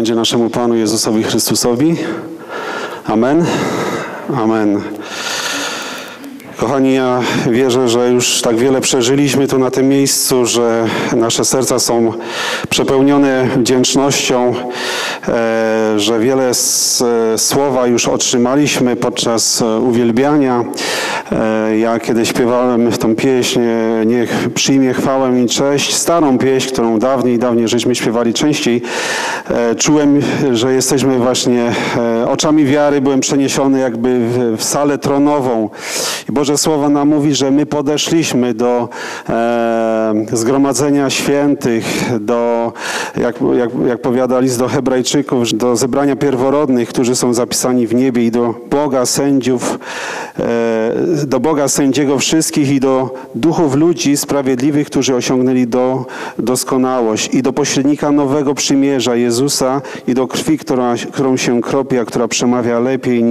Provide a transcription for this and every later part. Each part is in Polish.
będzie naszemu Panu Jezusowi Chrystusowi. Amen. Amen. Kochani, ja wierzę, że już tak wiele przeżyliśmy tu na tym miejscu, że nasze serca są przepełnione wdzięcznością, że wiele słowa już otrzymaliśmy podczas uwielbiania. Ja kiedy śpiewałem w tą pieśń, niech przyjmie chwałę i cześć, starą pieśń, którą dawniej żeśmy śpiewali częściej, czułem, że jesteśmy właśnie oczami wiary, byłem przeniesiony jakby w salę tronową. I Boże Słowo nam mówi, że my podeszliśmy do zgromadzenia świętych, jak powiada list do Hebrajczyków, do zebrania pierworodnych, którzy są zapisani w niebie, i do Boga sędziów, do Boga sędziego wszystkich, i do duchów ludzi sprawiedliwych, którzy osiągnęli doskonałość, i do pośrednika nowego przymierza Jezusa, i do krwi, którą się kropi, a która przemawia lepiej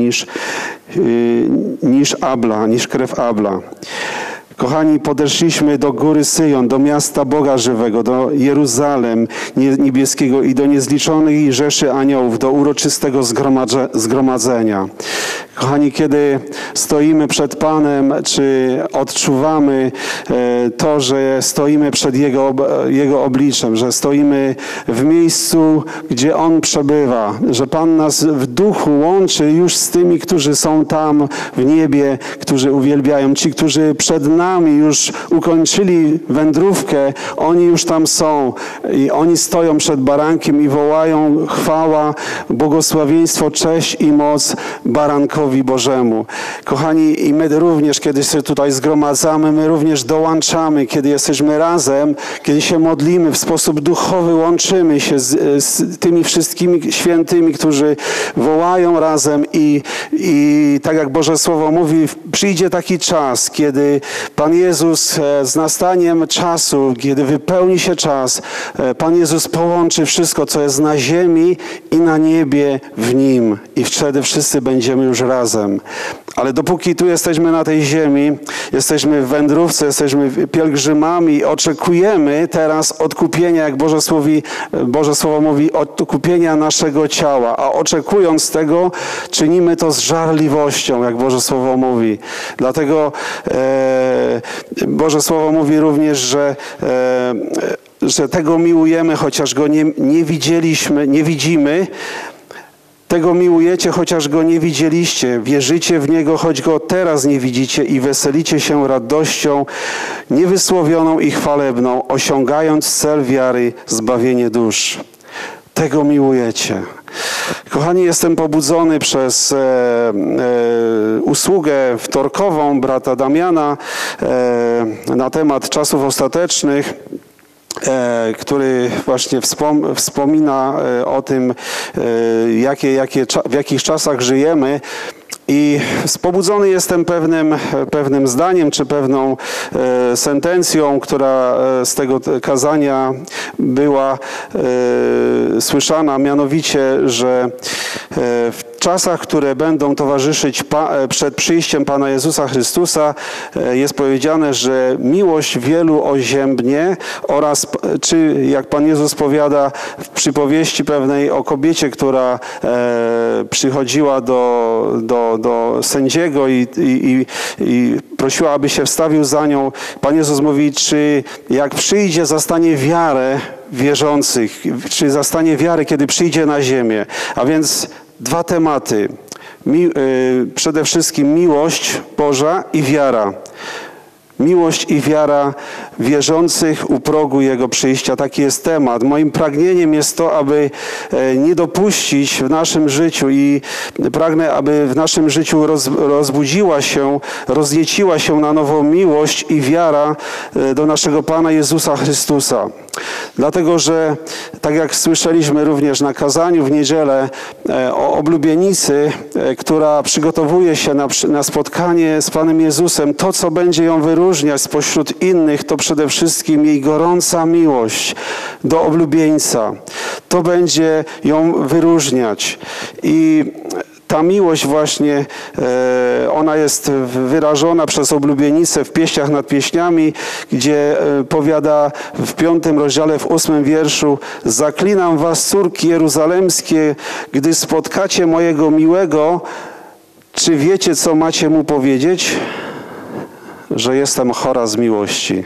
niż krew Abla. Kochani, podeszliśmy do góry Syjon, do miasta Boga żywego, do Jeruzalem niebieskiego i do niezliczonej rzeszy aniołów, do uroczystego zgromadzenia. Kochani, kiedy stoimy przed Panem, czy odczuwamy to, że stoimy przed Jego obliczem, że stoimy w miejscu, gdzie On przebywa, że Pan nas w duchu łączy już z tymi, którzy są tam w niebie, którzy uwielbiają, ci, którzy przed nami już ukończyli wędrówkę, oni już tam są i oni stoją przed barankiem i wołają: chwała, błogosławieństwo, cześć i moc barankowi Bożemu. Kochani, i my również, kiedy się tutaj zgromadzamy, my również dołączamy, kiedy jesteśmy razem, kiedy się modlimy w sposób duchowy, łączymy się z tymi wszystkimi świętymi, którzy wołają razem i tak jak Boże Słowo mówi, przyjdzie taki czas, kiedy Pan Jezus z nastaniem czasu, kiedy wypełni się czas, Pan Jezus połączy wszystko, co jest na ziemi i na niebie w Nim. I wtedy wszyscy będziemy już razem. Ale dopóki tu jesteśmy na tej ziemi, jesteśmy w wędrówce, jesteśmy pielgrzymami, oczekujemy teraz odkupienia, jak Boże Słowo mówi, odkupienia naszego ciała. A oczekując tego, czynimy to z żarliwością, jak Boże Słowo mówi. Dlatego Boże Słowo mówi również, że tego miłujemy, chociaż Go nie widzimy. Tego miłujecie, chociaż Go nie widzieliście. Wierzycie w Niego, choć Go teraz nie widzicie, i weselicie się radością niewysłowioną i chwalebną, osiągając cel wiary, zbawienie dusz. Tego miłujecie. Kochani, jestem pobudzony przez usługę wtorkową brata Damiana na temat czasów ostatecznych, który właśnie wspomina o tym, w jakich czasach żyjemy. I pobudzony jestem pewnym zdaniem, czy pewną sentencją, która z tego kazania była słyszana, mianowicie, że w czasach, które będą towarzyszyć przed przyjściem Pana Jezusa Chrystusa, jest powiedziane, że miłość wielu oziębnie oraz, czy jak Pan Jezus powiada w przypowieści pewnej o kobiecie, która przychodziła do sędziego i prosiła, aby się wstawił za nią. Pan Jezus mówi, czy jak przyjdzie, zastanie wiarę wierzących, czy zastanie wiarę, kiedy przyjdzie na ziemię. A więc dwa tematy. Przede wszystkim miłość Boża i wiara. Miłość i wiara wierzących u progu Jego przyjścia. Taki jest temat. Moim pragnieniem jest to, aby nie dopuścić w naszym życiu, i pragnę, aby w naszym życiu rozbudziła się, roznieciła się na nowo miłość i wiara do naszego Pana Jezusa Chrystusa. Dlatego, że tak jak słyszeliśmy również na kazaniu w niedzielę o oblubienicy, która przygotowuje się na spotkanie z Panem Jezusem, to, co będzie ją wyróżniać spośród innych, to przede wszystkim jej gorąca miłość do oblubieńca. To będzie ją wyróżniać. I ta miłość właśnie, ona jest wyrażona przez oblubienicę w Pieśniach nad Pieśniami, gdzie powiada w 5 rozdziale, w 8 wierszu: zaklinam was, córki jeruzalemskie, gdy spotkacie mojego miłego, czy wiecie, co macie mu powiedzieć? Że jestem chora z miłości.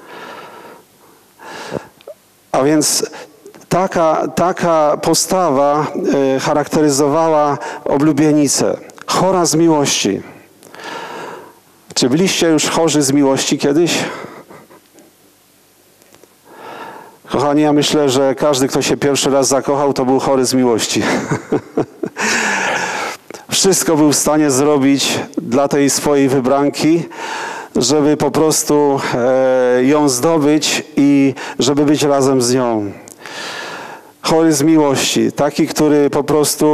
A więc taka postawa charakteryzowała oblubienicę. Chora z miłości. Czy byliście już chorzy z miłości kiedyś? Kochani, ja myślę, że każdy, kto się pierwszy raz zakochał, to był chory z miłości. Wszystko był w stanie zrobić dla tej swojej wybranki, żeby po prostu ją zdobyć i żeby być razem z nią. Chory z miłości, taki, który po prostu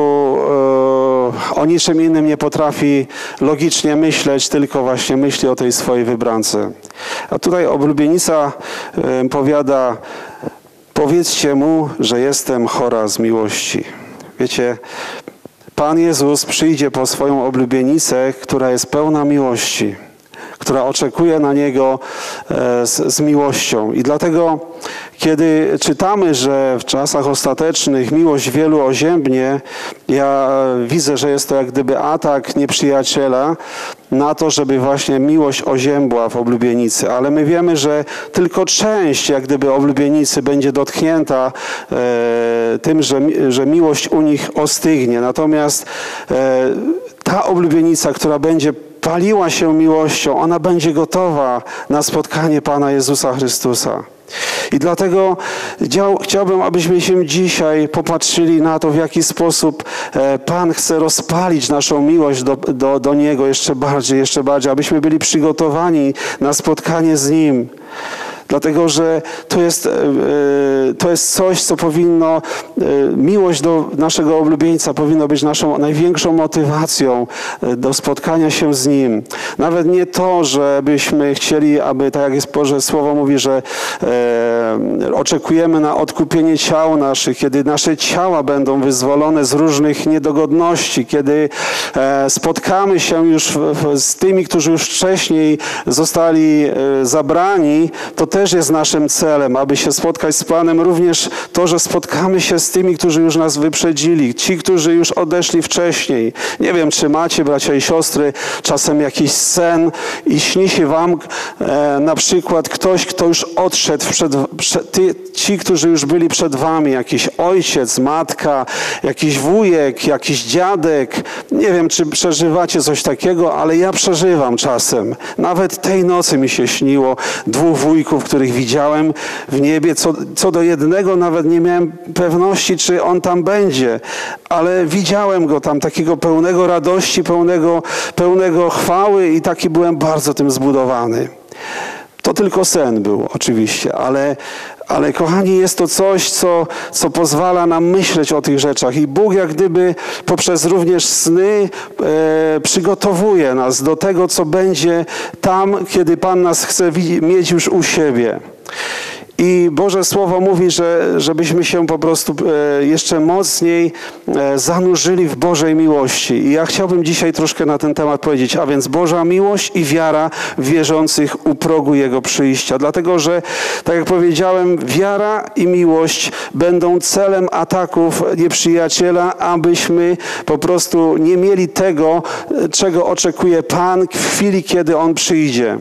o niczym innym nie potrafi logicznie myśleć, tylko właśnie myśli o tej swojej wybrance. A tutaj oblubienica powiada: powiedzcie mu, że jestem chora z miłości. Wiecie, Pan Jezus przyjdzie po swoją oblubienicę, która jest pełna miłości, która oczekuje na Niego z miłością. I dlatego, kiedy czytamy, że w czasach ostatecznych miłość wielu oziębnie, ja widzę, że jest to jak gdyby atak nieprzyjaciela na to, żeby właśnie miłość oziębła w oblubienicy. Ale my wiemy, że tylko część jak gdyby oblubienicy będzie dotknięta tym, że miłość u nich ostygnie. Natomiast ta oblubienica, która będzie paliła się miłością, ona będzie gotowa na spotkanie Pana Jezusa Chrystusa. I dlatego chciałbym, abyśmy się dzisiaj popatrzyli na to, w jaki sposób Pan chce rozpalić naszą miłość do Niego jeszcze bardziej, abyśmy byli przygotowani na spotkanie z Nim. Dlatego, że to jest coś, co powinno, miłość do naszego oblubieńca powinno być naszą największą motywacją do spotkania się z Nim. Nawet nie to, żebyśmy chcieli, aby, tak jak jest Boże Słowo mówi, że oczekujemy na odkupienie ciał naszych, kiedy nasze ciała będą wyzwolone z różnych niedogodności, kiedy spotkamy się już z tymi, którzy już wcześniej zostali zabrani, to też jest naszym celem, aby się spotkać z Panem. Również to, że spotkamy się z tymi, którzy już nas wyprzedzili, ci, którzy już odeszli wcześniej. Nie wiem, czy macie, bracia i siostry, czasem jakiś sen i śni się wam na przykład ktoś, kto już odszedł, ci, którzy już byli przed wami, jakiś ojciec, matka, jakiś wujek, jakiś dziadek. Nie wiem, czy przeżywacie coś takiego, ale ja przeżywam czasem. Nawet tej nocy mi się śniło 2 wujków, których widziałem w niebie. Co do jednego nawet nie miałem pewności, czy on tam będzie, ale widziałem go tam, takiego pełnego radości, pełnego chwały i taki byłem bardzo tym zbudowany. To tylko sen był oczywiście, ale kochani, jest to coś, co pozwala nam myśleć o tych rzeczach i Bóg jak gdyby poprzez również sny przygotowuje nas do tego, co będzie tam, kiedy Pan nas chce mieć już u siebie. I Boże Słowo mówi, żebyśmy się po prostu jeszcze mocniej zanurzyli w Bożej miłości. I ja chciałbym dzisiaj troszkę na ten temat powiedzieć, a więc Boża miłość i wiara wierzących u progu Jego przyjścia. Dlatego, że tak jak powiedziałem, wiara i miłość będą celem ataków nieprzyjaciela, abyśmy po prostu nie mieli tego, czego oczekuje Pan w chwili, kiedy On przyjdzie.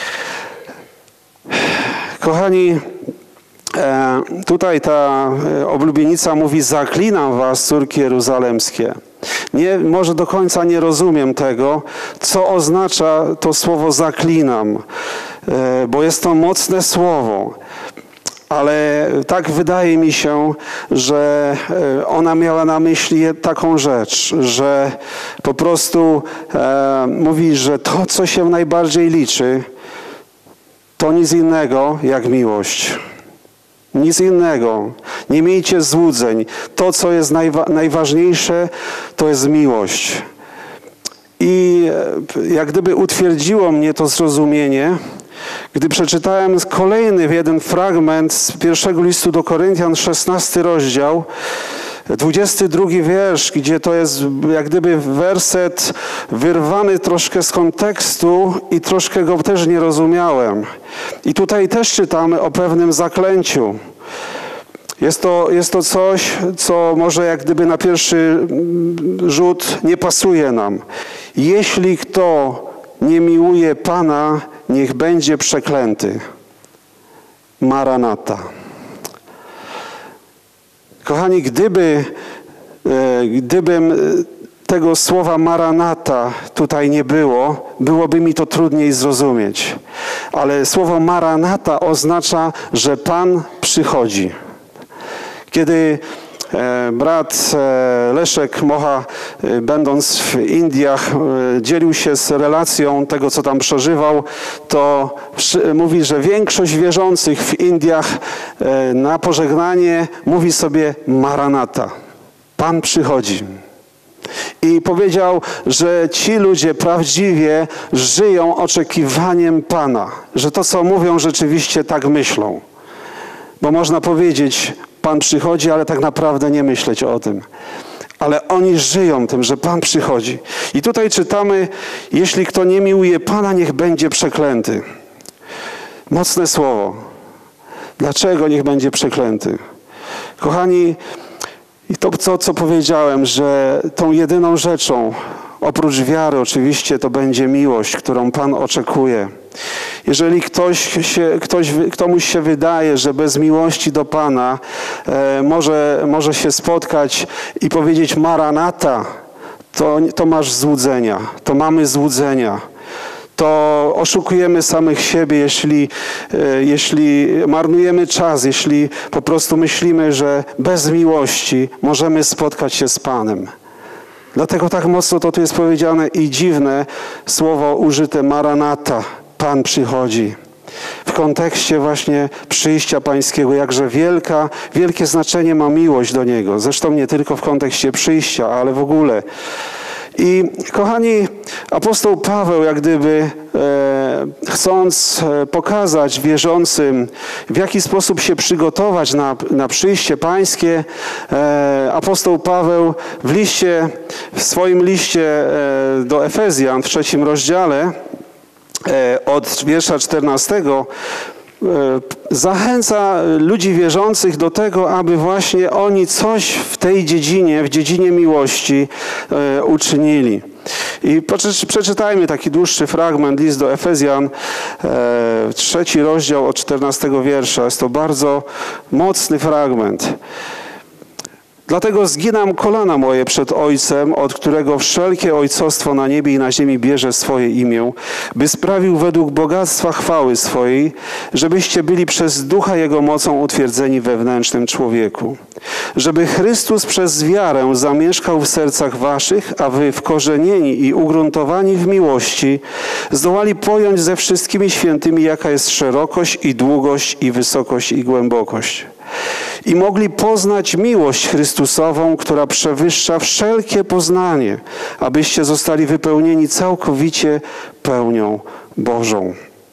Kochani, tutaj ta oblubienica mówi: zaklinam was, córki jeruzalemskie. Może do końca nie rozumiem tego, co oznacza to słowo zaklinam, bo jest to mocne słowo. Ale tak wydaje mi się, że ona miała na myśli taką rzecz, że po prostu mówi, że to, co się najbardziej liczy, to nic innego jak miłość. Nic innego. Nie miejcie złudzeń. To, co jest najważniejsze, to jest miłość. I jak gdyby utwierdziło mnie to zrozumienie, gdy przeczytałem kolejny jeden fragment z 1 listu do Koryntian, 16 rozdział, 22 wiersz, gdzie to jest jak gdyby werset wyrwany troszkę z kontekstu i troszkę go też nie rozumiałem. I tutaj też czytamy o pewnym zaklęciu. Jest to coś, co może jak gdyby na pierwszy rzut nie pasuje nam. Jeśli kto nie miłuje Pana, niech będzie przeklęty. Maranata. Kochani, gdybym tego słowa Maranata tutaj nie było, byłoby mi to trudniej zrozumieć. Ale słowo Maranata oznacza, że Pan przychodzi. Kiedy brat Leszek Mocha, będąc w Indiach, dzielił się z relacją tego, co tam przeżywał, to mówi, że większość wierzących w Indiach na pożegnanie mówi sobie Maranata. Pan przychodzi. I powiedział, że ci ludzie prawdziwie żyją oczekiwaniem Pana. Że to, co mówią, rzeczywiście tak myślą. Bo można powiedzieć, Pan przychodzi, ale tak naprawdę nie myśleć o tym. Ale oni żyją tym, że Pan przychodzi. I tutaj czytamy, jeśli kto nie miłuje Pana, niech będzie przeklęty. Mocne słowo. Dlaczego niech będzie przeklęty? Kochani, i to, co powiedziałem, że tą jedyną rzeczą, oprócz wiary oczywiście, to będzie miłość, którą Pan oczekuje. Jeżeli komuś się wydaje, że bez miłości do Pana może się spotkać i powiedzieć Maranata, to masz złudzenia, to mamy złudzenia. To oszukujemy samych siebie, jeśli marnujemy czas, jeśli po prostu myślimy, że bez miłości możemy spotkać się z Panem. Dlatego tak mocno to tu jest powiedziane i dziwne słowo użyte Maranata. Pan przychodzi. W kontekście właśnie przyjścia Pańskiego, jakże wielkie znaczenie ma miłość do Niego. Zresztą nie tylko w kontekście przyjścia, ale w ogóle. I kochani, apostoł Paweł jak gdyby chcąc pokazać wierzącym, w jaki sposób się przygotować na przyjście Pańskie, apostoł Paweł w swoim liście do Efezjan w 3 rozdziale od wiersza 14 zachęca ludzi wierzących do tego, aby właśnie oni coś w tej dziedzinie, w dziedzinie miłości uczynili. I przeczytajmy taki dłuższy fragment, list do Efezjan, 3 rozdział od 14 wiersza. Jest to bardzo mocny fragment. Dlatego zginam kolana moje przed Ojcem, od którego wszelkie ojcostwo na niebie i na ziemi bierze swoje imię, by sprawił według bogactwa chwały swojej, żebyście byli przez Ducha Jego mocą utwierdzeni we wewnętrznym człowieku. Żeby Chrystus przez wiarę zamieszkał w sercach waszych, a wy wkorzenieni i ugruntowani w miłości zdołali pojąć ze wszystkimi świętymi, jaka jest szerokość i długość i wysokość i głębokość. I mogli poznać miłość Chrystusową, która przewyższa wszelkie poznanie, abyście zostali wypełnieni całkowicie pełnią Bożą.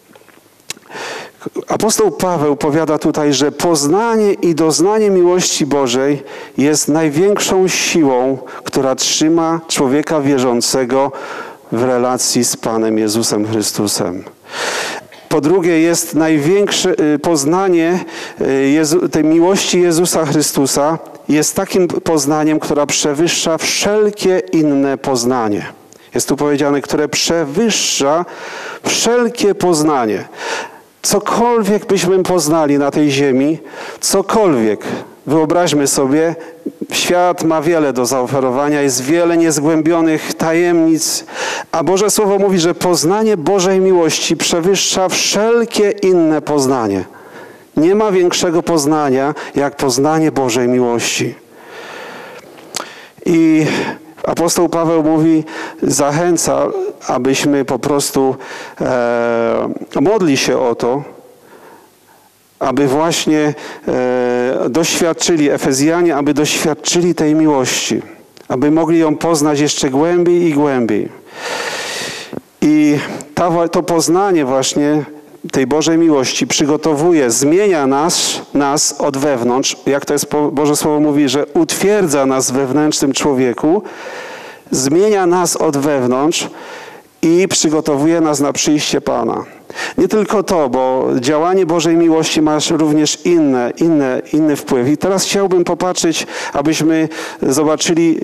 Apostoł Paweł powiada tutaj, że poznanie i doznanie miłości Bożej jest największą siłą, która trzyma człowieka wierzącego w relacji z Panem Jezusem Chrystusem. Po drugie, jest największe poznanie tej miłości Jezusa Chrystusa jest takim poznaniem, która przewyższa wszelkie inne poznanie. Jest tu powiedziane, które przewyższa wszelkie poznanie. Cokolwiek byśmy poznali na tej ziemi, cokolwiek, wyobraźmy sobie, świat ma wiele do zaoferowania, jest wiele niezgłębionych tajemnic, a Boże Słowo mówi, że poznanie Bożej miłości przewyższa wszelkie inne poznanie. Nie ma większego poznania, jak poznanie Bożej miłości. I apostoł Paweł mówi, zachęca, abyśmy po prostu modli się o to, aby właśnie doświadczyli, Efezjanie, aby doświadczyli tej miłości, aby mogli ją poznać jeszcze głębiej i głębiej. I to poznanie właśnie tej Bożej miłości przygotowuje, zmienia nas od wewnątrz, jak to jest Boże Słowo mówi, że utwierdza nas w wewnętrznym człowieku, zmienia nas od wewnątrz i przygotowuje nas na przyjście Pana. Nie tylko to, bo działanie Bożej miłości ma również inny wpływ. I teraz chciałbym popatrzeć, abyśmy zobaczyli,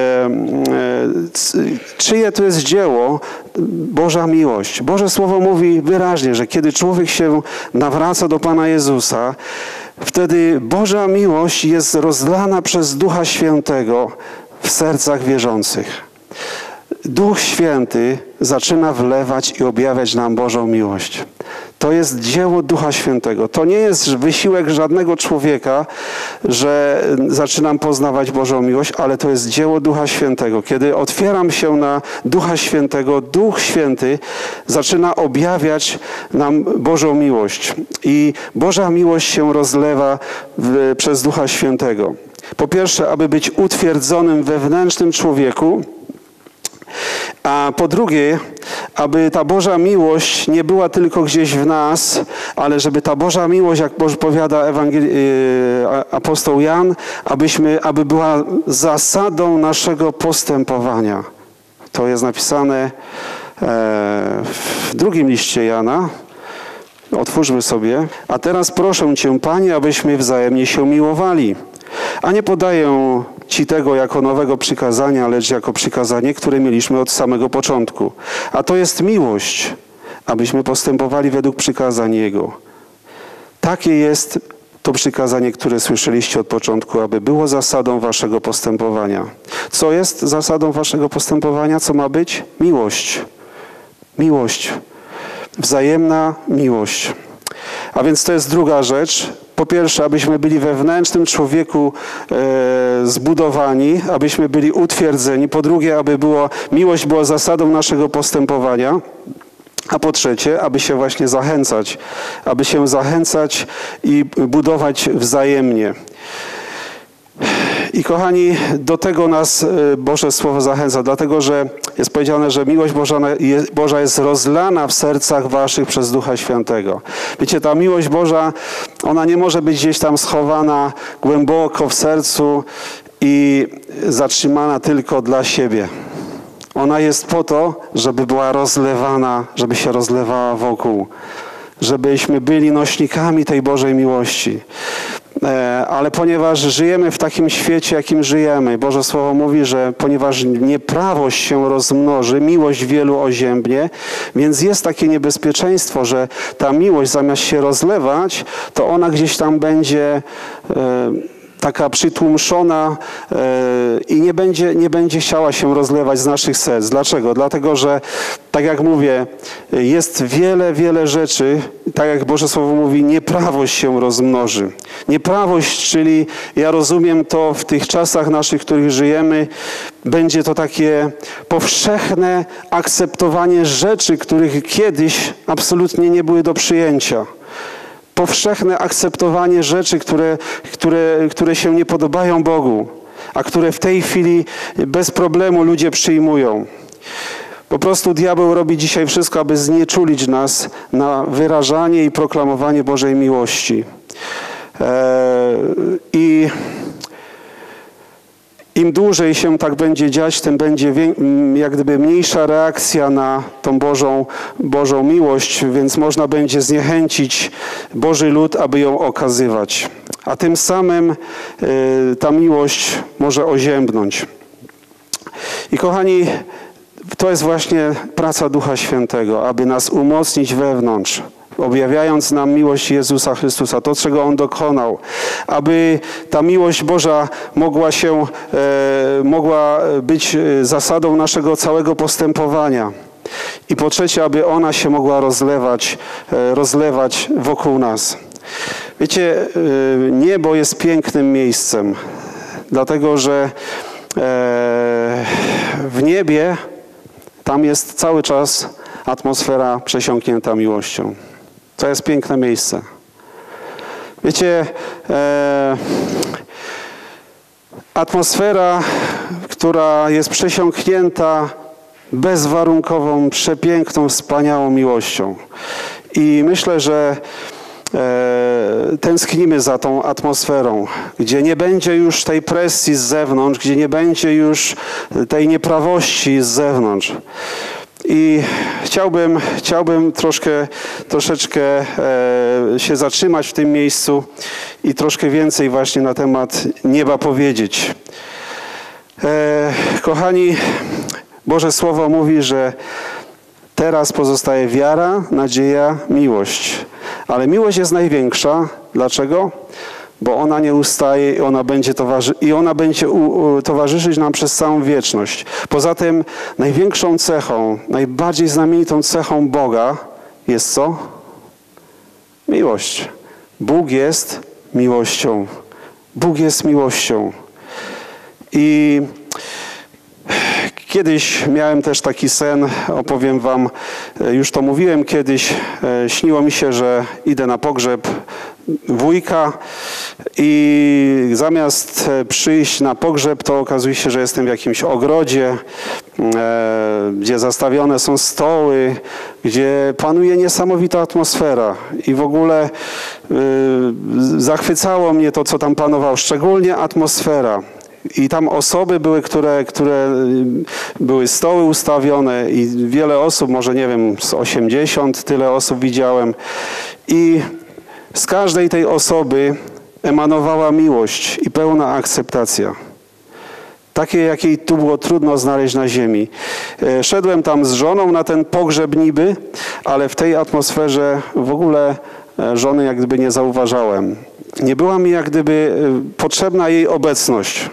czyje to jest dzieło Boża miłość. Boże Słowo mówi wyraźnie, że kiedy człowiek się nawraca do Pana Jezusa, wtedy Boża miłość jest rozlana przez Ducha Świętego w sercach wierzących. Duch Święty zaczyna wlewać i objawiać nam Bożą miłość. To jest dzieło Ducha Świętego. To nie jest wysiłek żadnego człowieka, że zaczynam poznawać Bożą miłość, ale to jest dzieło Ducha Świętego. Kiedy otwieram się na Ducha Świętego, Duch Święty zaczyna objawiać nam Bożą miłość. I Boża miłość się rozlewa przez Ducha Świętego. Po pierwsze, aby być utwierdzonym wewnętrznym człowieku, a po drugie, aby ta Boża miłość nie była tylko gdzieś w nas, ale żeby ta Boża miłość, jak powiada apostoł Jan, aby była zasadą naszego postępowania. To jest napisane w drugim liście Jana. Otwórzmy sobie. A teraz proszę Cię, Panie, abyśmy wzajemnie się miłowali. A nie podaję Ci tego jako nowego przykazania, lecz jako przykazanie, które mieliśmy od samego początku. A to jest miłość, abyśmy postępowali według przykazań Jego. Takie jest to przykazanie, które słyszeliście od początku, aby było zasadą waszego postępowania. Co jest zasadą waszego postępowania? Co ma być? Miłość. Miłość. Wzajemna miłość. A więc to jest druga rzecz. Po pierwsze, abyśmy byli wewnętrznym człowieku zbudowani, abyśmy byli utwierdzeni. Po drugie, miłość była zasadą naszego postępowania. A po trzecie, aby się właśnie zachęcać i budować wzajemnie. I kochani, do tego nas Boże Słowo zachęca, dlatego że jest powiedziane, że miłość Boża jest rozlana w sercach waszych przez Ducha Świętego. Wiecie, ta miłość Boża, ona nie może być gdzieś tam schowana głęboko w sercu i zatrzymana tylko dla siebie. Ona jest po to, żeby była rozlewana, żeby się rozlewała wokół, żebyśmy byli nośnikami tej Bożej miłości. Ale ponieważ żyjemy w takim świecie, jakim żyjemy, Boże Słowo mówi, że ponieważ nieprawość się rozmnoży, miłość wielu oziębnie, więc jest takie niebezpieczeństwo, że ta miłość zamiast się rozlewać, to ona gdzieś tam będzie taka przytłumiona i nie będzie chciała się rozlewać z naszych serc. Dlaczego? Dlatego, że tak jak mówię, jest wiele rzeczy, tak jak Boże Słowo mówi, nieprawość się rozmnoży. Nieprawość, czyli ja rozumiem to w tych czasach naszych, w których żyjemy, będzie to takie powszechne akceptowanie rzeczy, których kiedyś absolutnie nie były do przyjęcia. Powszechne akceptowanie rzeczy, które się nie podobają Bogu, a które w tej chwili bez problemu ludzie przyjmują. Po prostu diabeł robi dzisiaj wszystko, aby znieczulić nas na wyrażanie i proklamowanie Bożej miłości. I im dłużej się tak będzie dziać, tym będzie jak gdyby mniejsza reakcja na tą Bożą miłość, więc można będzie zniechęcić Boży lud, aby ją okazywać. A tym samym ta miłość może oziębnąć. I kochani, to jest właśnie praca Ducha Świętego, aby nas umocnić wewnątrz, objawiając nam miłość Jezusa Chrystusa, to, czego On dokonał, aby ta miłość Boża mogła być zasadą naszego całego postępowania. I po trzecie, aby ona się mogła rozlewać wokół nas. Wiecie, niebo jest pięknym miejscem, dlatego że w niebie tam jest cały czas atmosfera przesiąknięta miłością. To jest piękne miejsce. Wiecie, atmosfera, która jest przesiąknięta bezwarunkową, przepiękną, wspaniałą miłością. I myślę, że tęsknimy za tą atmosferą, gdzie nie będzie już tej presji z zewnątrz, gdzie nie będzie już tej nieprawości z zewnątrz. I chciałbym troszeczkę się zatrzymać w tym miejscu i troszkę więcej właśnie na temat nieba powiedzieć. Kochani, Boże Słowo mówi, że teraz pozostaje wiara, nadzieja, miłość. Ale miłość jest największa. Dlaczego? Bo ona nie ustaje i ona będzie towarzyszyć nam przez całą wieczność. Poza tym największą cechą, najbardziej znamienitą cechą Boga jest co? Miłość. Bóg jest miłością. Bóg jest miłością. I kiedyś miałem też taki sen, opowiem wam, już to mówiłem kiedyś, śniło mi się, że idę na pogrzeb wujka i zamiast przyjść na pogrzeb, to okazuje się, że jestem w jakimś ogrodzie, gdzie zastawione są stoły, gdzie panuje niesamowita atmosfera i w ogóle zachwycało mnie to, co tam panowało, szczególnie atmosfera. I tam osoby były, które były stoły ustawione i wiele osób, może nie wiem, z 80 tyle osób widziałem. I z każdej tej osoby emanowała miłość i pełna akceptacja. Takiej, jakiej tu było trudno znaleźć na ziemi. Szedłem tam z żoną na ten pogrzeb niby, ale w tej atmosferze w ogóle żony jak gdyby nie zauważałem. Nie była mi jak gdyby potrzebna jej obecność.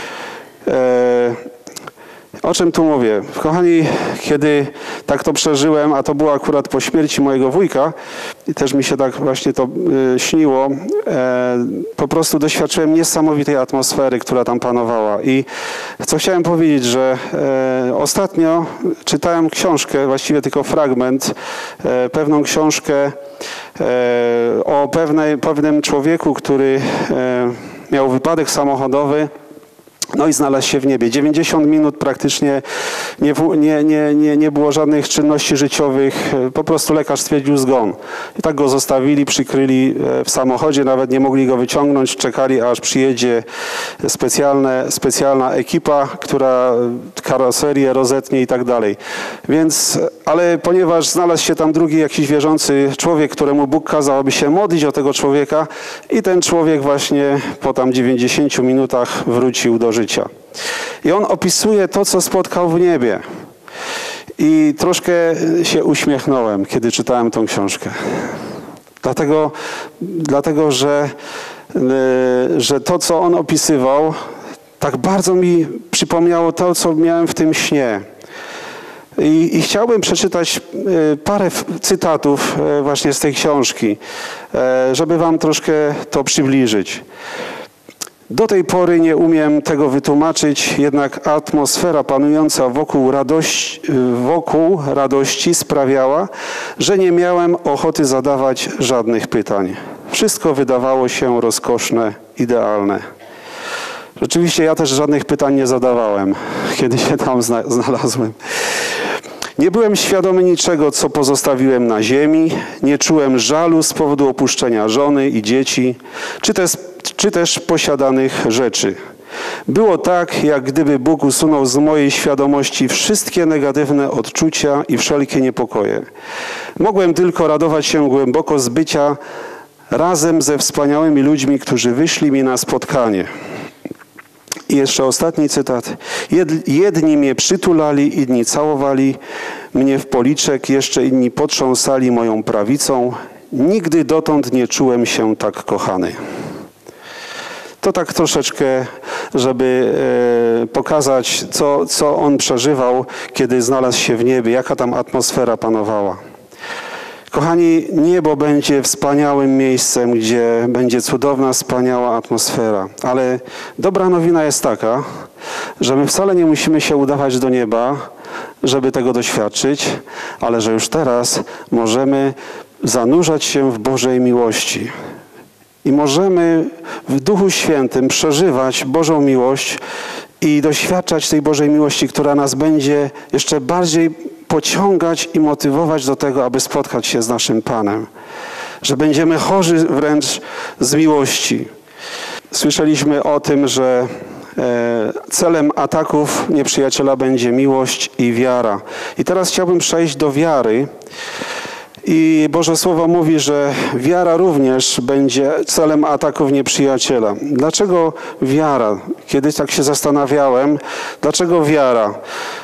O czym tu mówię? Kochani, kiedy tak to przeżyłem, a to było akurat po śmierci mojego wujka i też mi się tak właśnie to śniło, po prostu doświadczyłem niesamowitej atmosfery, która tam panowała. I co chciałem powiedzieć, że ostatnio czytałem książkę, właściwie tylko fragment, pewną książkę o pewnym człowieku, który miał wypadek samochodowy. No i znalazł się w niebie. 90 minut praktycznie nie było żadnych czynności życiowych. Po prostu lekarz stwierdził zgon. I tak go zostawili, przykryli w samochodzie. Nawet nie mogli go wyciągnąć. Czekali, aż przyjedzie specjalna ekipa, która karoserię rozetnie i tak dalej. Więc, ale ponieważ znalazł się tam drugi jakiś wierzący człowiek, któremu Bóg kazał, aby się modlić o tego człowieka i ten człowiek właśnie po tam 90 minutach wrócił do życia. I on opisuje to, co spotkał w niebie. I troszkę się uśmiechnąłem, kiedy czytałem tą książkę. Dlatego że to, co on opisywał, tak bardzo mi przypomniało to, co miałem w tym śnie. I chciałbym przeczytać parę cytatów właśnie z tej książki, żeby wam troszkę to przybliżyć. Do tej pory nie umiem tego wytłumaczyć, jednak atmosfera panująca wokół radości sprawiała, że nie miałem ochoty zadawać żadnych pytań. Wszystko wydawało się rozkoszne, idealne. Rzeczywiście ja też żadnych pytań nie zadawałem, kiedy się tam znalazłem. Nie byłem świadomy niczego, co pozostawiłem na ziemi. Nie czułem żalu z powodu opuszczenia żony i dzieci, czy też posiadanych rzeczy. Było tak, jak gdyby Bóg usunął z mojej świadomości wszystkie negatywne odczucia i wszelkie niepokoje. Mogłem tylko radować się głęboko z bycia razem ze wspaniałymi ludźmi, którzy wyszli mi na spotkanie. I jeszcze ostatni cytat. Jedni mnie przytulali, inni całowali mnie w policzek, jeszcze inni potrząsali moją prawicą. Nigdy dotąd nie czułem się tak kochany. To tak troszeczkę, żeby pokazać, co on przeżywał, kiedy znalazł się w niebie, jaka tam atmosfera panowała. Kochani, niebo będzie wspaniałym miejscem, gdzie będzie cudowna, wspaniała atmosfera. Ale dobra nowina jest taka, że my wcale nie musimy się udawać do nieba, żeby tego doświadczyć, ale że już teraz możemy zanurzać się w Bożej miłości. I możemy w Duchu Świętym przeżywać Bożą miłość i doświadczać tej Bożej miłości, która nas będzie jeszcze bardziej pociągać i motywować do tego, aby spotkać się z naszym Panem. Że będziemy chorzy wręcz z miłości. Słyszeliśmy o tym, że celem ataków nieprzyjaciela będzie miłość i wiara. I teraz chciałbym przejść do wiary. I Boże Słowo mówi, że wiara również będzie celem ataków nieprzyjaciela. Dlaczego wiara? Kiedyś tak się zastanawiałem, dlaczego wiara?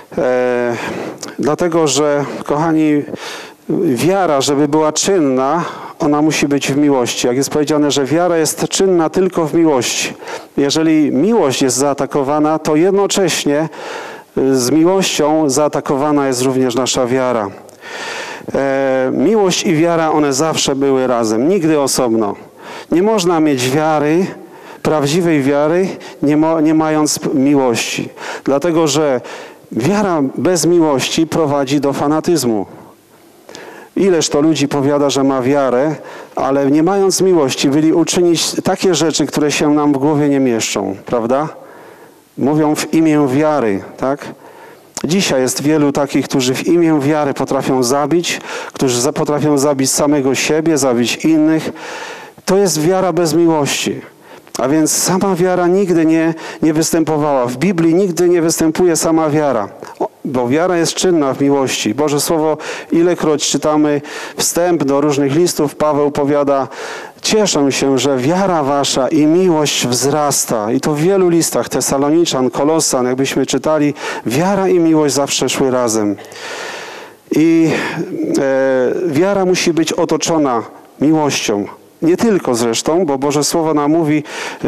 Dlatego, że kochani, wiara, żeby była czynna, ona musi być w miłości. Jak jest powiedziane, że wiara jest czynna tylko w miłości. Jeżeli miłość jest zaatakowana, to jednocześnie z miłością zaatakowana jest również nasza wiara. Miłość i wiara, one zawsze były razem, nigdy osobno. Nie można mieć wiary, prawdziwej wiary, nie mając miłości. Dlatego, że wiara bez miłości prowadzi do fanatyzmu. Ileż to ludzi powiada, że ma wiarę, ale nie mając miłości byli uczynić takie rzeczy, które się nam w głowie nie mieszczą, prawda? Mówią w imię wiary, tak? Dzisiaj jest wielu takich, którzy w imię wiary potrafią zabić, którzy potrafią zabić samego siebie, zabić innych. To jest wiara bez miłości. A więc sama wiara nigdy nie występowała. W Biblii nigdy nie występuje sama wiara, bo wiara jest czynna w miłości. Boże Słowo, ilekroć czytamy wstęp do różnych listów, Paweł powiada: cieszę się, że wiara wasza i miłość wzrasta. I to w wielu listach, Tesaloniczan, Kolosan, jakbyśmy czytali, wiara i miłość zawsze szły razem. I wiara musi być otoczona miłością. Nie tylko zresztą, bo Boże Słowo nam mówi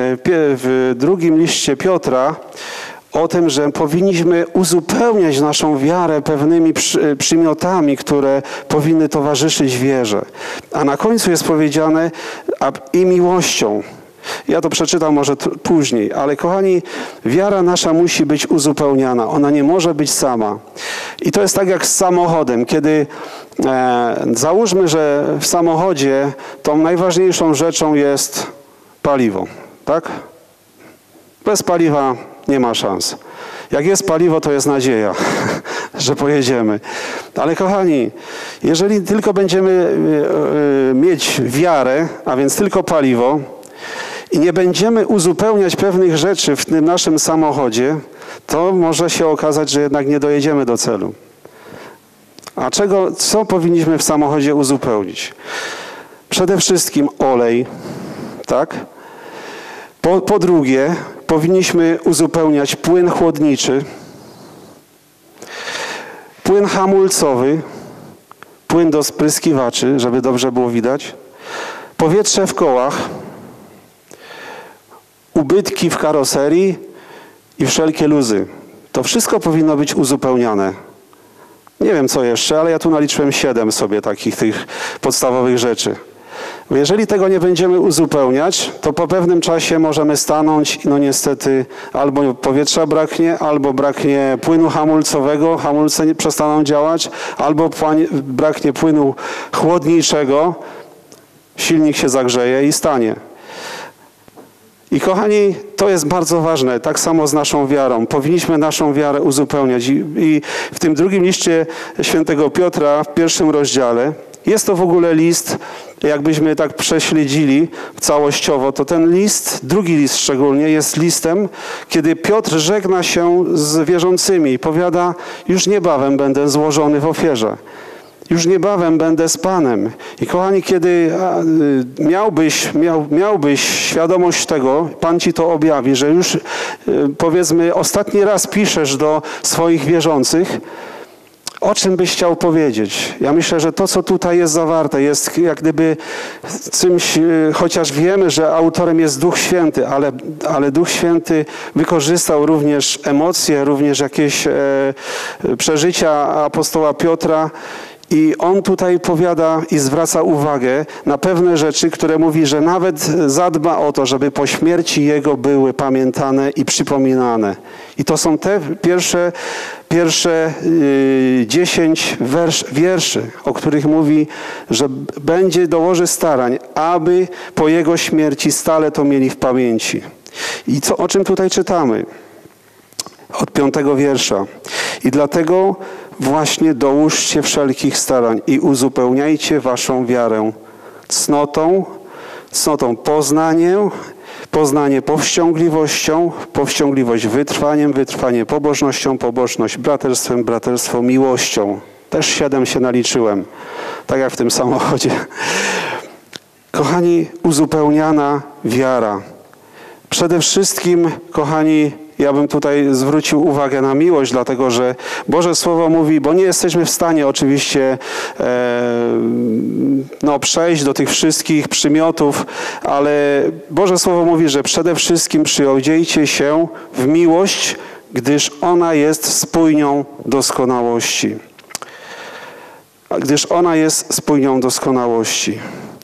w drugim liście Piotra o tym, że powinniśmy uzupełniać naszą wiarę pewnymi przymiotami, które powinny towarzyszyć wierze. A na końcu jest powiedziane i miłością. Ja to przeczytam może później, ale kochani, wiara nasza musi być uzupełniana. Ona nie może być sama. I to jest tak jak z samochodem. Kiedy załóżmy, że w samochodzie tą najważniejszą rzeczą jest paliwo, tak? Bez paliwa nie ma szans. Jak jest paliwo, to jest nadzieja, że pojedziemy. Ale kochani, jeżeli tylko będziemy mieć wiarę, a więc tylko paliwo, i nie będziemy uzupełniać pewnych rzeczy w tym naszym samochodzie, to może się okazać, że jednak nie dojedziemy do celu. A co powinniśmy w samochodzie uzupełnić? Przede wszystkim olej, tak? Po drugie, powinniśmy uzupełniać płyn chłodniczy, płyn hamulcowy, płyn do spryskiwaczy, żeby dobrze było widać, powietrze w kołach, ubytki w karoserii i wszelkie luzy. To wszystko powinno być uzupełniane. Nie wiem co jeszcze, ale ja tu naliczyłem 7 sobie takich tych podstawowych rzeczy. Bo jeżeli tego nie będziemy uzupełniać, to po pewnym czasie możemy stanąć i no niestety albo powietrza braknie, albo braknie płynu hamulcowego, hamulce nie przestaną działać, albo braknie płynu chłodniczego, silnik się zagrzeje i stanie. I kochani, to jest bardzo ważne, tak samo z naszą wiarą. Powinniśmy naszą wiarę uzupełniać. I w tym drugim liście świętego Piotra, w 1 rozdziale, jest to w ogóle list, jakbyśmy tak prześledzili całościowo, to ten list, drugi list szczególnie, jest listem, kiedy Piotr żegna się z wierzącymi i powiada: już niebawem będę złożony w ofierze. Już niebawem będę z Panem. I kochani, kiedy miałbyś świadomość tego, Pan ci to objawi, że już powiedzmy ostatni raz piszesz do swoich wierzących, o czym byś chciał powiedzieć? Ja myślę, że to, co tutaj jest zawarte, jest jak gdyby czymś, chociaż wiemy, że autorem jest Duch Święty, ale Duch Święty wykorzystał również emocje, również jakieś przeżycia apostoła Piotra. I on tutaj powiada i zwraca uwagę na pewne rzeczy, które mówi, że nawet zadba o to, żeby po śmierci jego były pamiętane i przypominane. I to są te pierwsze 10 wierszy, o których mówi, że dołoży starań, aby po jego śmierci stale to mieli w pamięci. I o czym tutaj czytamy? Od 5 wiersza. I dlatego właśnie dołóżcie wszelkich starań i uzupełniajcie waszą wiarę cnotą poznanie powściągliwością, powściągliwość wytrwaniem, wytrwanie pobożnością, pobożność braterstwem, braterstwo miłością. Też 7 się naliczyłem, tak jak w tym samochodzie. Kochani, uzupełniana wiara. Przede wszystkim, kochani, ja bym tutaj zwrócił uwagę na miłość, dlatego że Boże Słowo mówi, bo nie jesteśmy w stanie oczywiście przejść do tych wszystkich przymiotów, ale Boże Słowo mówi, że przede wszystkim przyodziejcie się w miłość, gdyż ona jest spójnią doskonałości. Gdyż ona jest spójnią doskonałości.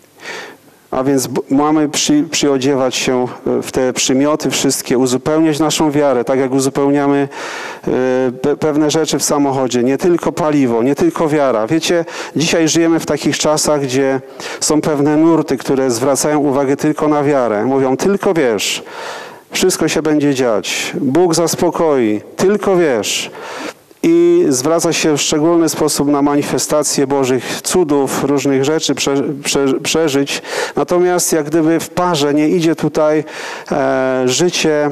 A więc mamy przyodziewać się w te przymioty wszystkie, uzupełniać naszą wiarę, tak jak uzupełniamy pewne rzeczy w samochodzie. Nie tylko paliwo, nie tylko wiara. Wiecie, dzisiaj żyjemy w takich czasach, gdzie są pewne nurty, które zwracają uwagę tylko na wiarę. Mówią, tylko wierz, wszystko się będzie dziać. Bóg zaspokoi, tylko wierz. I zwraca się w szczególny sposób na manifestacje Bożych cudów, różnych rzeczy przeżyć. Natomiast jak gdyby w parze nie idzie tutaj życie,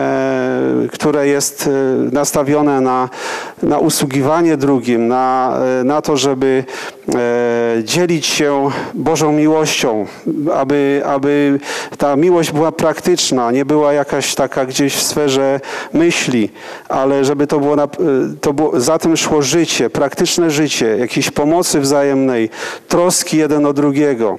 które jest nastawione na usługiwanie drugim, na to, żeby dzielić się Bożą miłością, aby ta miłość była praktyczna, nie była jakaś taka gdzieś w sferze myśli, ale żeby to było za tym szło życie, praktyczne życie, jakiejś pomocy wzajemnej, troski jeden o drugiego.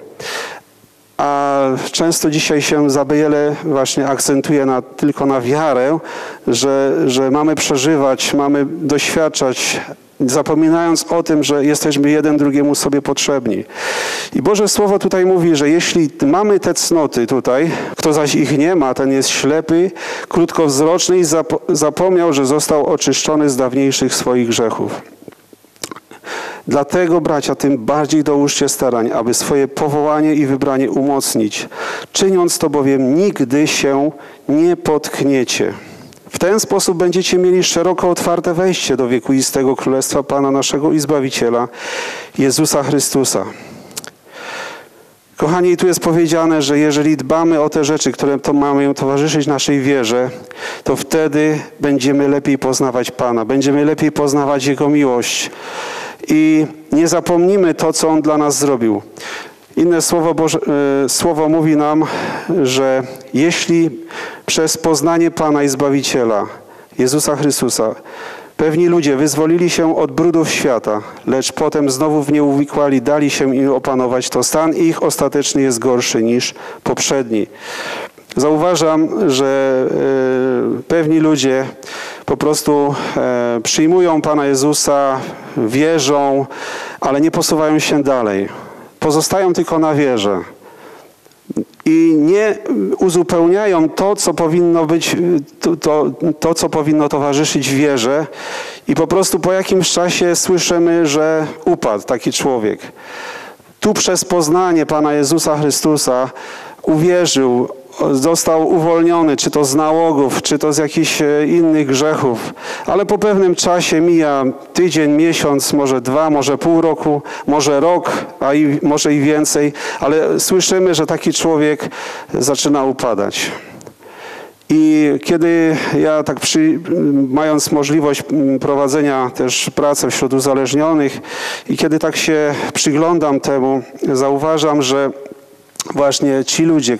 A często dzisiaj się za wiele właśnie akcentuje tylko na wiarę, że mamy przeżywać, mamy doświadczać, zapominając o tym, że jesteśmy jeden drugiemu sobie potrzebni. I Boże Słowo tutaj mówi, że jeśli mamy te cnoty tutaj, kto zaś ich nie ma, ten jest ślepy, krótkowzroczny i zapomniał, że został oczyszczony z dawniejszych swoich grzechów. Dlatego, bracia, tym bardziej dołóżcie starań, aby swoje powołanie i wybranie umocnić. Czyniąc to bowiem nigdy się nie potkniecie. W ten sposób będziecie mieli szeroko otwarte wejście do wiekuistego Królestwa Pana naszego i Zbawiciela, Jezusa Chrystusa. Kochani, tu jest powiedziane, że jeżeli dbamy o te rzeczy, które mają towarzyszyć naszej wierze, to wtedy będziemy lepiej poznawać Pana, będziemy lepiej poznawać Jego miłość i nie zapomnimy to, co On dla nas zrobił. Inne Słowo mówi nam, że jeśli przez poznanie Pana i Zbawiciela, Jezusa Chrystusa, pewni ludzie wyzwolili się od brudów świata, lecz potem znowu w nie uwikłali, dali się im opanować, to stan ich ostateczny jest gorszy niż poprzedni. Zauważam, że pewni ludzie po prostu przyjmują Pana Jezusa, wierzą, ale nie posuwają się dalej. Pozostają tylko na wierze i nie uzupełniają to, co powinno być, to, co powinno towarzyszyć wierze i po prostu po jakimś czasie słyszymy, że upadł taki człowiek. Tu przez poznanie Pana Jezusa Chrystusa uwierzył, został uwolniony, czy to z nałogów, czy to z jakichś innych grzechów. Ale po pewnym czasie mija tydzień, miesiąc, może 2, może pół roku, może rok, może i więcej, ale słyszymy, że taki człowiek zaczyna upadać. I kiedy ja tak mając możliwość prowadzenia też pracy wśród uzależnionych i kiedy tak się przyglądam temu, zauważam, że właśnie ci ludzie,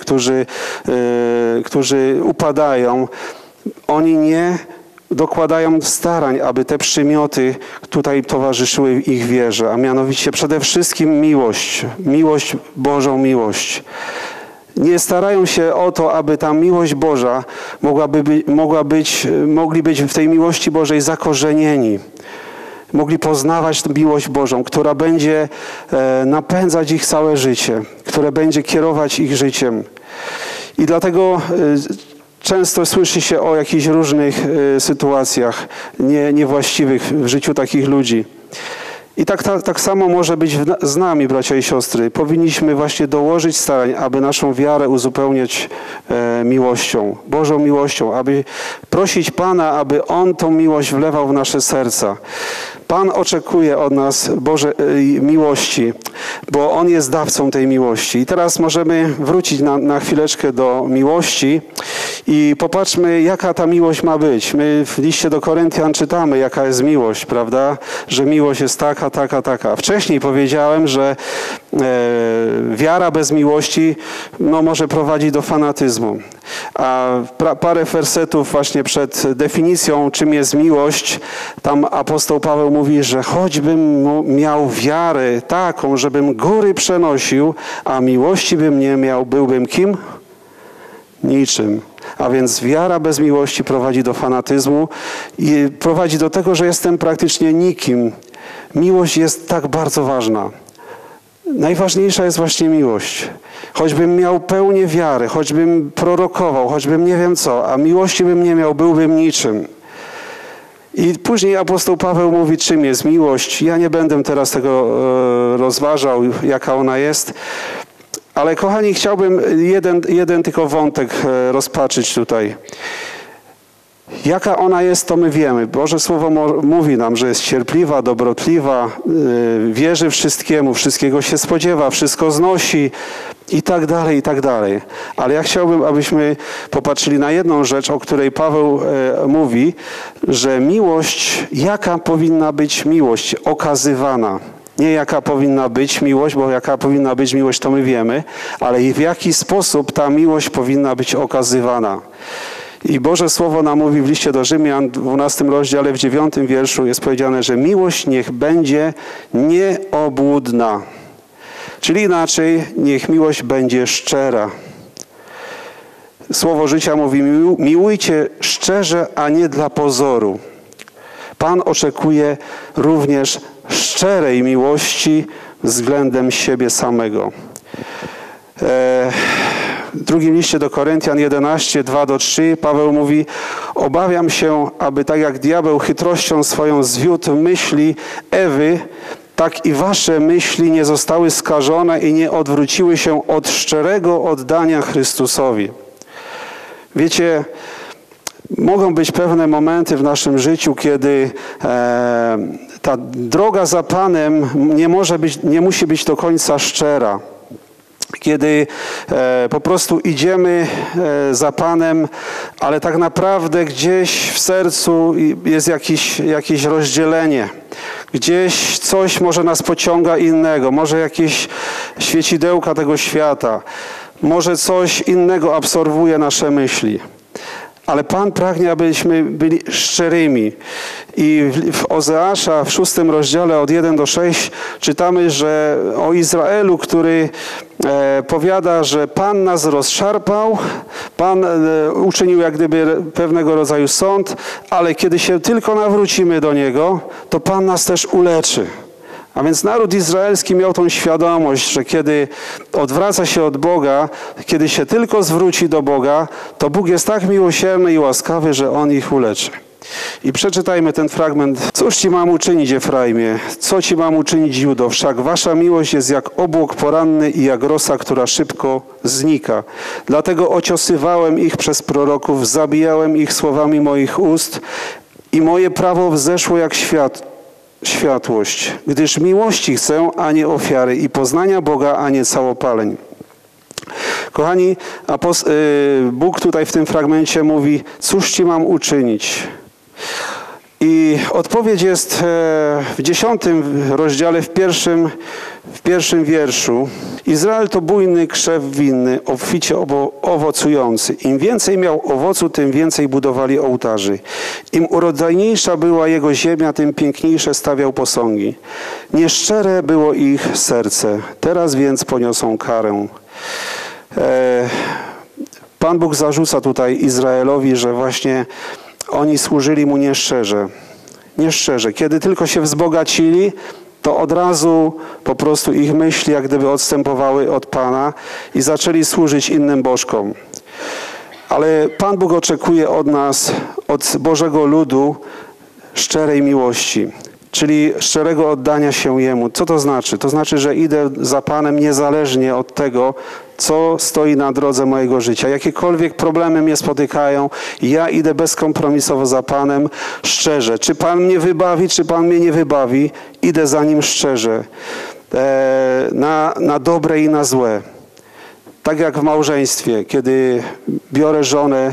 którzy upadają, oni nie dokładają starań, aby te przymioty tutaj towarzyszyły ich wierze, a mianowicie przede wszystkim miłość, Bożą miłość. Nie starają się o to, aby ta miłość Boża mogli być w tej miłości Bożej zakorzenieni. Mogli poznawać miłość Bożą, która będzie napędzać ich całe życie, która będzie kierować ich życiem. I dlatego często słyszy się o jakichś różnych sytuacjach niewłaściwych w życiu takich ludzi. I tak samo może być z nami, bracia i siostry. Powinniśmy właśnie dołożyć starań, aby naszą wiarę uzupełniać miłością, Bożą miłością, aby prosić Pana, aby On tą miłość wlewał w nasze serca. Pan oczekuje od nas Bożej miłości, bo On jest dawcą tej miłości. I teraz możemy wrócić na chwileczkę do miłości i popatrzmy, jaka ta miłość ma być. My w liście do Koryntian czytamy, jaka jest miłość, prawda? Że miłość jest taka, taka, taka. Wcześniej powiedziałem, że wiara bez miłości może prowadzić do fanatyzmu. A parę wersetów właśnie przed definicją, czym jest miłość, tam apostoł Paweł mówi, że choćbym miał wiarę taką, żebym góry przenosił, a miłości bym nie miał, byłbym kim? Niczym. A więc wiara bez miłości prowadzi do fanatyzmu i prowadzi do tego, że jestem praktycznie nikim. Miłość jest tak bardzo ważna. Najważniejsza jest właśnie miłość. Choćbym miał pełnię wiary, choćbym prorokował, choćbym nie wiem co, a miłości bym nie miał, byłbym niczym. I później apostoł Paweł mówi, czym jest miłość. Ja nie będę teraz tego rozważał, jaka ona jest. Ale kochani, chciałbym jeden tylko wątek rozpatrzyć tutaj. Jaka ona jest, to my wiemy. Boże Słowo mówi nam, że jest cierpliwa, dobrotliwa, wierzy wszystkiemu, wszystkiego się spodziewa, wszystko znosi i tak dalej, i tak dalej. Ale ja chciałbym, abyśmy popatrzyli na jedną rzecz, o której Paweł mówi, że miłość, jaka powinna być miłość okazywana. Nie jaka powinna być miłość, bo jaka powinna być miłość, to my wiemy, ale w jaki sposób ta miłość powinna być okazywana. I Boże Słowo nam mówi w liście do Rzymian, w 12 rozdziale, w 9 wierszu jest powiedziane, że miłość niech będzie nieobłudna. Czyli inaczej, niech miłość będzie szczera. Słowo życia mówi, miłujcie szczerze, a nie dla pozoru. Pan oczekuje również szczerej miłości względem siebie samego. W drugim liście do Koryntian 11, 2-3 Paweł mówi, obawiam się, aby tak jak diabeł chytrością swoją zwiódł myśli Ewy, tak i wasze myśli nie zostały skażone i nie odwróciły się od szczerego oddania Chrystusowi. Wiecie, mogą być pewne momenty w naszym życiu, kiedy ta droga za Panem nie musi być do końca szczera. Kiedy po prostu idziemy za Panem, ale tak naprawdę gdzieś w sercu jest jakieś rozdzielenie. Gdzieś coś może nas pociąga innego, może jakieś świecidełka tego świata, może coś innego absorbuje nasze myśli. Ale Pan pragnie, abyśmy byli szczerymi. I w Ozeasza w 6 rozdziale od 1-6 czytamy, że o Izraelu, który powiada, że Pan nas rozszarpał, Pan uczynił jak gdyby pewnego rodzaju sąd, ale kiedy się tylko nawrócimy do Niego, to Pan nas też uleczy. A więc naród izraelski miał tą świadomość, że kiedy odwraca się od Boga, kiedy się tylko zwróci do Boga, to Bóg jest tak miłosierny i łaskawy, że On ich uleczy. I przeczytajmy ten fragment. Cóż ci mam uczynić, Efraimie? Co ci mam uczynić, Judo? Wszak wasza miłość jest jak obłok poranny i jak rosa, która szybko znika. Dlatego ociosywałem ich przez proroków, zabijałem ich słowami moich ust i moje prawo wzeszło jak światłość, gdyż miłości chcę, a nie ofiary i poznania Boga, a nie całopaleń. Kochani, Bóg tutaj w tym fragmencie mówi, cóż ci mam uczynić? I odpowiedź jest w 10 rozdziale, w pierwszym wierszu. Izrael to bujny krzew winny, obficie owocujący. Im więcej miał owocu, tym więcej budowali ołtarzy. Im urodzajniejsza była jego ziemia, tym piękniejsze stawiał posągi. Nieszczere było ich serce, teraz więc poniosą karę. Pan Bóg zarzuca tutaj Izraelowi, że właśnie oni służyli Mu nieszczerze. Nieszczerze. Kiedy tylko się wzbogacili, to od razu po prostu ich myśli jak gdyby odstępowały od Pana i zaczęli służyć innym bożkom. Ale Pan Bóg oczekuje od nas, od Bożego ludu szczerej miłości. czyli szczerego oddania się Jemu. Co to znaczy? To znaczy, że idę za Panem niezależnie od tego, co stoi na drodze mojego życia. Jakiekolwiek problemy mnie spotykają, ja idę bezkompromisowo za Panem, szczerze. Czy Pan mnie wybawi, czy Pan mnie nie wybawi, idę za Nim szczerze. Na dobre i na złe. Tak jak w małżeństwie, kiedy biorę żonę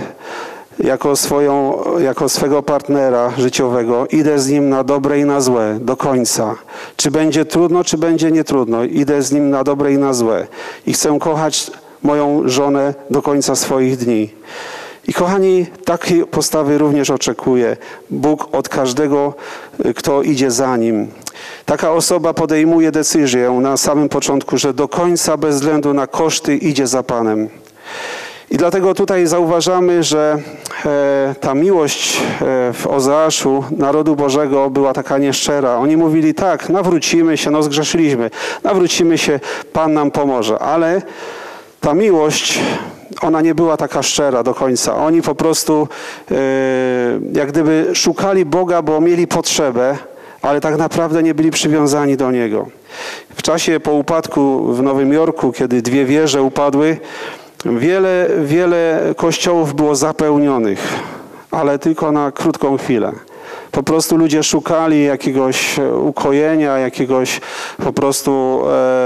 jako swego partnera życiowego, idę z nim na dobre i na złe, do końca. Czy będzie trudno, czy będzie nietrudno, idę z nim na dobre i na złe. I chcę kochać moją żonę do końca swoich dni. I kochani, takiej postawy również oczekuje Bóg od każdego, kto idzie za Nim. Taka osoba podejmuje decyzję na samym początku, że do końca, bez względu na koszty, idzie za Panem. I dlatego tutaj zauważamy, że ta miłość w Ozeaszu narodu Bożego była taka nieszczera. Oni mówili tak, nawrócimy się, no zgrzeszyliśmy, nawrócimy się, Pan nam pomoże. Ale ta miłość, ona nie była taka szczera do końca. Oni po prostu jak gdyby szukali Boga, bo mieli potrzebę, ale tak naprawdę nie byli przywiązani do Niego. W czasie po upadku w Nowym Jorku, kiedy 2 wieże upadły, wiele kościołów było zapełnionych, ale tylko na krótką chwilę. Po prostu ludzie szukali jakiegoś ukojenia, jakiegoś po prostu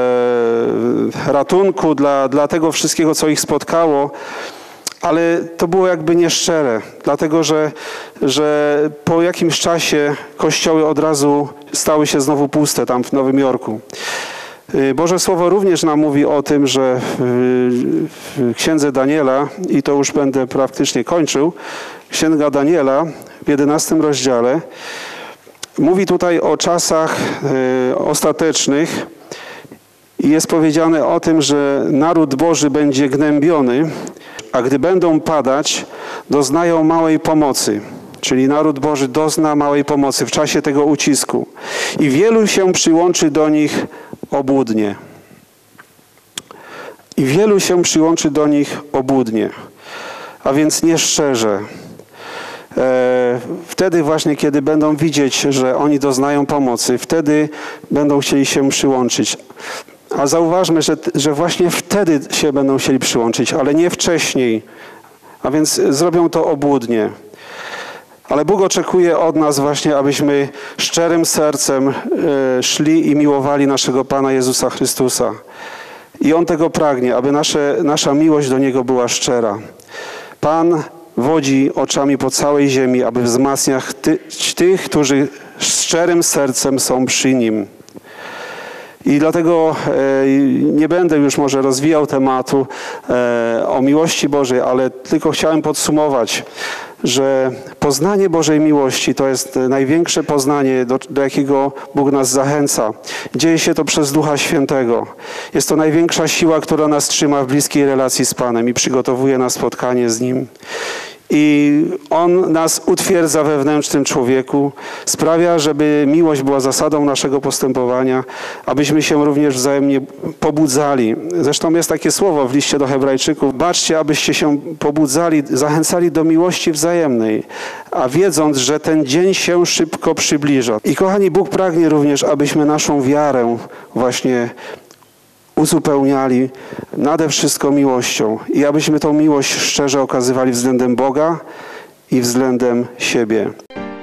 ratunku dla tego wszystkiego, co ich spotkało, ale to było jakby nieszczere, dlatego że po jakimś czasie kościoły od razu stały się znowu puste tam w Nowym Jorku. Boże Słowo również nam mówi o tym, że w Księdze Daniela, i to już będę praktycznie kończył, Księga Daniela w 11 rozdziale mówi tutaj o czasach ostatecznych i jest powiedziane o tym, że naród Boży będzie gnębiony, a gdy będą padać, doznają małej pomocy. Czyli naród Boży dozna małej pomocy w czasie tego ucisku. I wielu się przyłączy do nich obłudnie. I wielu się przyłączy do nich obłudnie. A więc nieszczerze. Wtedy właśnie, kiedy będą widzieć, że oni doznają pomocy, wtedy będą chcieli się przyłączyć. A zauważmy, że właśnie wtedy się będą chcieli przyłączyć, ale nie wcześniej. A więc zrobią to obłudnie. Ale Bóg oczekuje od nas właśnie, abyśmy szczerym sercem szli i miłowali naszego Pana Jezusa Chrystusa. I On tego pragnie, aby nasza miłość do Niego była szczera. Pan wodzi oczami po całej ziemi, aby wzmacniać tych, którzy szczerym sercem są przy Nim. I dlatego nie będę już może rozwijał tematu o miłości Bożej, ale tylko chciałem podsumować, że poznanie Bożej miłości to jest największe poznanie, do jakiego Bóg nas zachęca. Dzieje się to przez Ducha Świętego. Jest to największa siła, która nas trzyma w bliskiej relacji z Panem i przygotowuje na spotkanie z Nim. I On nas utwierdza we wewnętrznym człowieku, sprawia, żeby miłość była zasadą naszego postępowania, abyśmy się również wzajemnie pobudzali. Zresztą jest takie słowo w liście do Hebrajczyków: baczcie, abyście się pobudzali, zachęcali do miłości wzajemnej, a wiedząc, że ten dzień się szybko przybliża. I kochani, Bóg pragnie również, abyśmy naszą wiarę właśnie uzupełniali nade wszystko miłością i abyśmy tą miłość szczerze okazywali względem Boga i względem siebie.